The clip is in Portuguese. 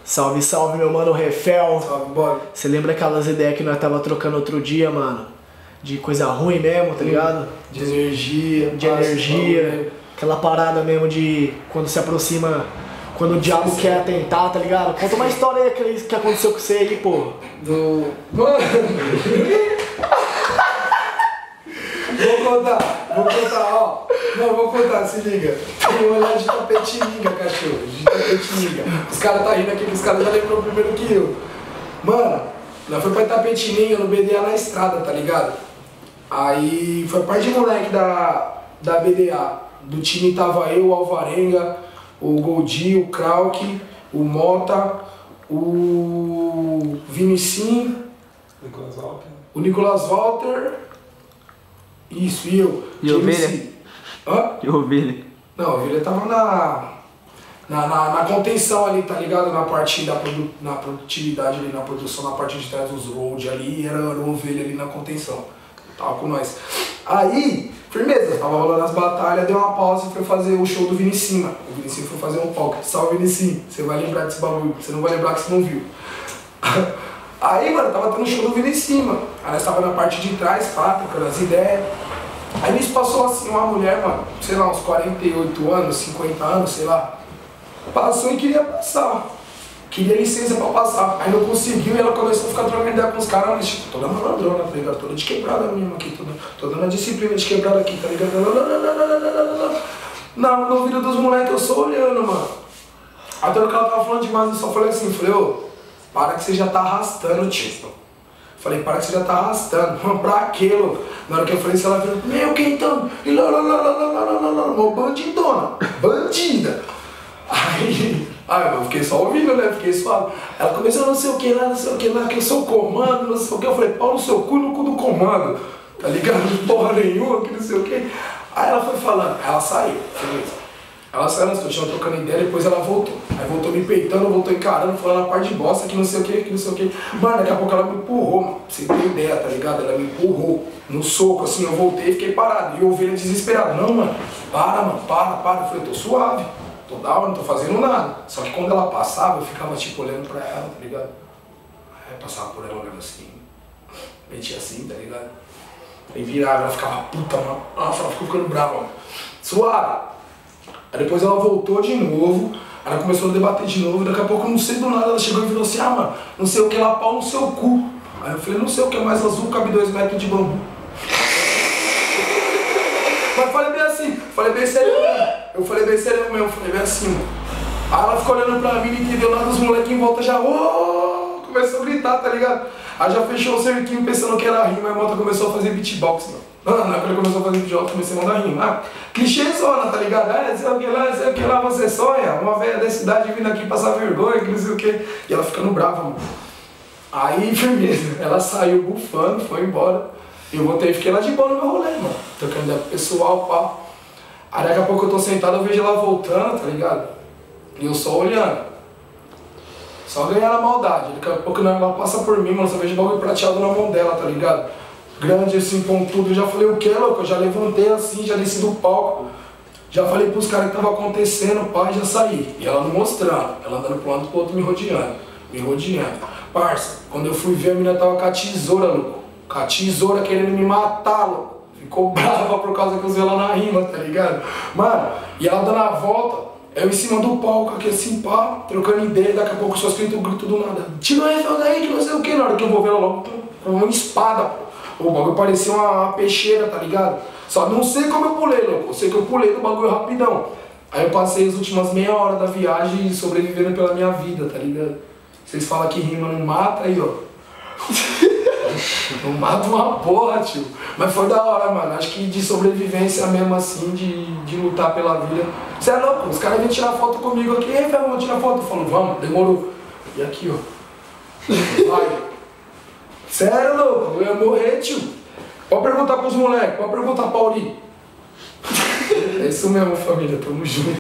Salve, salve, meu mano Refel. Salve, bora. Você lembra aquelas ideias que nós tava trocando outro dia, mano? De coisa ruim mesmo, tá ligado? De energia. De energia. Aquela parada mesmo de quando se aproxima, quando o diabo quer atentar, tá ligado? Conta uma história aí que aconteceu com você aí, pô. Mano. Vou contar, ó. Não, vou contar, se liga. Tem um olhar de tapetininga, cachorro. De tapetininga. Os caras tá rindo aqui, que os caras já lembrou primeiro que eu. Mano, nós foi pra Itapetininga, no BDA na estrada, tá ligado? Aí foi parte de moleque da BDA. Do time tava eu, o Alvarenga, o Goldi, o Krauk, o Mota, o Vinicim, o Nicolas Walter. Isso, e eu. E o Ovelha? Hã? E o Ovelha? Não, a Ovelha tava na contenção ali, tá ligado? Na parte na produtividade ali, na produção, na parte de trás dos road ali, era o Ovelha ali na contenção. Tava com nós. Aí, firmeza, tava rolando as batalhas, deu uma pausa e foi fazer o show do Vinicim. O Vinicim foi fazer um palco. Salve, Vinicim, você vai lembrar desse bagulho, você não vai lembrar que você não viu. Aí, mano, tava tendo um show do Vinicim, mano. Aí nós tava na parte de trás, pá, trocando as ideias. Aí nisso passou assim uma mulher, mano, sei lá, uns 48 anos, 50 anos, sei lá. Passou e queria passar. Queria licença pra passar. Aí não conseguiu e ela começou a ficar trocando ideia com os caras, mas tipo, toda malandrona, tá ligado? Toda de quebrada mesmo aqui, toda na disciplina de quebrada aqui, tá ligado? No ouvido dos moleques eu só olhando, mano. Até o que ela tava falando demais, eu só falei assim, falei, ô, para que você já tá arrastando, tio. Falei, para que você já tá arrastando. Mano, pra quê, louco? Na hora que eu falei isso, ela falou, meu, que então? E bandidona, bandida. Aí eu fiquei só ouvindo, né? Fiquei suave. Ela começou, não sei o que lá, não sei o que lá, que eu sou o comando, não sei o que. Eu falei, pau no seu cu, no cu do comando. Tá ligado? Porra nenhuma, que não sei o que. Aí ela foi falando, ela saiu, beleza. Ela saiu, nós continuamos trocando ideia, depois ela voltou. Aí voltou me peitando, voltou encarando, falando a parte de bosta, que não sei o que, que não sei o que. Mano, daqui a pouco ela me empurrou, mano. Pra você ter ideia, tá ligado? Ela me empurrou no soco, assim, eu voltei e fiquei parado. E eu ouvi ele desesperado. Não, mano, para. Eu falei, tô suave, tô da hora, não tô fazendo nada. Só que quando ela passava, eu ficava tipo olhando pra ela, tá ligado? Aí eu passava por ela olhando assim, metia assim, tá ligado? Aí virava, ela ficava puta, mano. Nossa, ela ficou ficando brava, mano. Suave. Aí depois ela voltou de novo, ela começou a debater de novo, daqui a pouco, não sei do nada, ela chegou e falou assim, ah, mano, não sei o que lá, pau no seu cu. Aí eu falei, não sei o que é mais azul, cabe 2 metros de bambu. Mas falei bem assim, falei bem sério mesmo. Eu falei bem sério mesmo, falei bem assim, mano. Aí ela ficou olhando pra mim, não entendeu nada, os moleques em volta já, começou a gritar, tá ligado? Aí já fechou o cerquinho pensando que era rima, aí a moto começou a fazer beatbox, mano. Não, quando ele começou a fazer beatbox, comecei a mandar rima. Clichêzona, tá ligado? Sei o que lá você sonha, uma velha da cidade vindo aqui passar vergonha, que não sei o que. E ela ficando brava, mano. Aí, firmeza, ela saiu bufando, foi embora. E eu voltei e fiquei lá de boa no meu rolê, mano. Trocando ideia pro pessoal, pá. Aí daqui a pouco eu tô sentado, eu vejo ela voltando, tá ligado? E eu só olhando. Só ganhando a maldade. Daqui a pouco ela passa por mim, mano. Só vejo o bagulho prateado na mão dela, tá ligado? Grande assim, pontudo. Eu já falei, o que, louco? Eu já levantei assim, já desci do palco. Já falei pros caras que tava acontecendo, pai, já saí. E ela não mostrando. Ela andando pro lado pro outro, me rodeando. Parça, quando eu fui ver, a menina tava com a tesoura, louco. Com a tesoura querendo me matar, louco. Ficou brava por causa que eu usei ela na rima, tá ligado? Mano, e ela dando a volta. Eu em cima do palco, aqui assim, pá, trocando ideia, daqui a pouco só escuto o grito do nada. Tira o refém daí, que não sei o que, na hora que eu vou ver ela logo, com uma espada, pô. O bagulho parecia uma peixeira, tá ligado? Só não sei como eu pulei, louco, eu sei que eu pulei do bagulho rapidão. Aí eu passei as últimas meia hora da viagem sobrevivendo pela minha vida, tá ligado? Vocês falam que rima não mata, aí ó. Não mata uma porra, tio. Mas foi da hora, mano. Acho que de sobrevivência mesmo assim, de lutar pela vida. Você é louco? Os caras vêm tirar foto comigo aqui. Ei, velho, vamos tirar foto. Eu falo, vamos, demorou. E aqui, ó. Vai. Sério, louco? Eu ia morrer, tio. Pode perguntar pros moleques, pode perguntar pra Auri. É isso mesmo, família. Tamo junto.